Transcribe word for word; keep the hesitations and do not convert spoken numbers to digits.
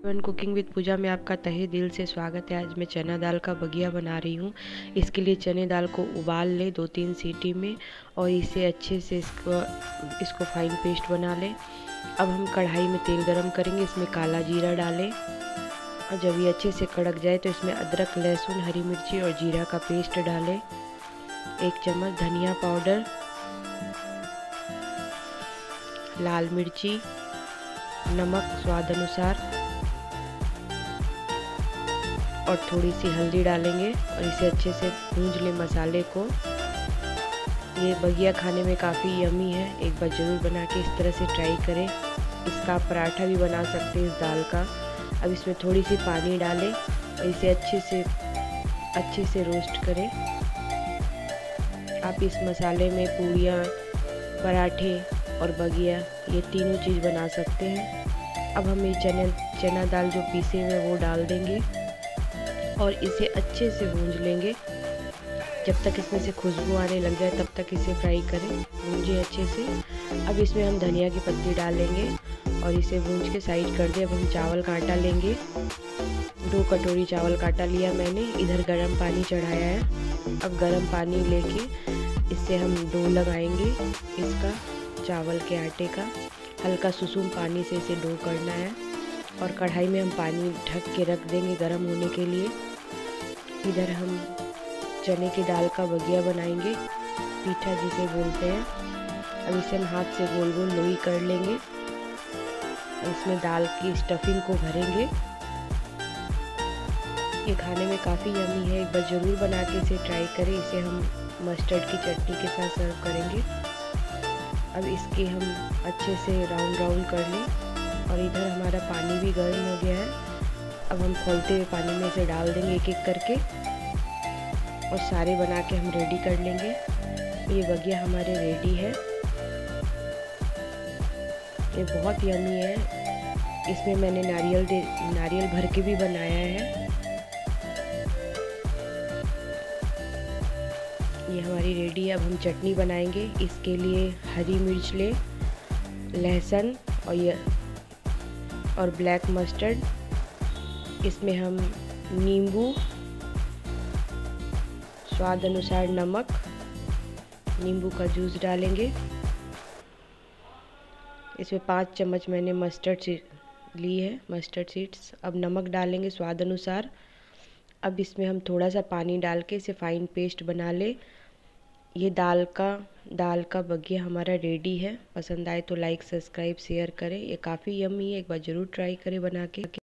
One cooking with पूजा में आपका तहे दिल से स्वागत है। आज मैं चना दाल का बगिया बना रही हूँ। इसके लिए चने दाल को उबाल ले दो तीन सीटी में और इसे अच्छे से इसको इसको फाइन पेस्ट बना लें। अब हम कढ़ाई में तेल गरम करेंगे, इसमें काला जीरा डालें और जब ये अच्छे से कड़क जाए तो इसमें अदरक, लहसुन, हरी मिर्ची और जीरा का पेस्ट डालें। एक चम्मच धनिया पाउडर, लाल मिर्ची, नमक स्वाद अनुसार और थोड़ी सी हल्दी डालेंगे और इसे अच्छे से भूंज लें मसाले को। ये बगिया खाने में काफ़ी यमी है, एक बार ज़रूर बना के इस तरह से ट्राई करें। इसका आप पराठा भी बना सकते हैं इस दाल का। अब इसमें थोड़ी सी पानी डालें और इसे अच्छे से अच्छे से रोस्ट करें। आप इस मसाले में पूड़ियाँ, पराठे और बगिया ये तीनों चीज़ बना सकते हैं। अब हम ये चने चना दाल जो पीसे हुए वो डाल देंगे और इसे अच्छे से भूंज लेंगे। जब तक इसमें से खुशबू आने लग जाए तब तक इसे फ्राई करें, भूंजिए अच्छे से। अब इसमें हम धनिया की पत्ती डालेंगे और इसे भूंज के साइड कर दें। अब हम चावल का आटा लेंगे, दो कटोरी चावल का आटा लिया मैंने। इधर गरम पानी चढ़ाया है। अब गरम पानी लेके इससे हम डो लगाएंगे इसका, चावल के आटे का। हल्का सुसुम पानी से इसे डो करना है और कढ़ाई में हम पानी ढक के रख देंगे गरम होने के लिए। इधर हम चने की दाल का बगिया बनाएंगे, पीठा जिसे बोलते हैं। अब इसे हम हाथ से गोल गोल लोई कर लेंगे और इसमें दाल की स्टफिंग को भरेंगे। ये खाने में काफ़ी यमी है, एक बार ज़रूर बना के इसे ट्राई करें। इसे हम मस्टर्ड की चटनी के साथ सर्व करेंगे। अब इसके हम अच्छे से राउंड राउंड कर लें और इधर हमारा पानी भी गर्म हो गया है। अब हम खौलते हुए पानी में इसे डाल देंगे एक एक करके और सारे बना के हम रेडी कर लेंगे। ये बगिया हमारे रेडी है। ये बहुत यमी है। इसमें मैंने नारियल दे नारियल भर के भी बनाया है। ये हमारी रेडी है। अब हम चटनी बनाएंगे। इसके लिए हरी मिर्च ले, लहसुन और ये और ब्लैक मस्टर्ड। इसमें हम नींबू, स्वाद अनुसार नमक, नींबू का जूस डालेंगे। इसमें पाँच चम्मच मैंने मस्टर्ड सीड ली है, मस्टर्ड सीड्स। अब नमक डालेंगे स्वाद अनुसार। अब इसमें हम थोड़ा सा पानी डाल के इसे फाइन पेस्ट बना ले। ये दाल का दाल का बगिया हमारा रेडी है। पसंद आए तो लाइक, सब्सक्राइब, शेयर करें। ये काफ़ी यम्मी है, एक बार ज़रूर ट्राई करें बना के।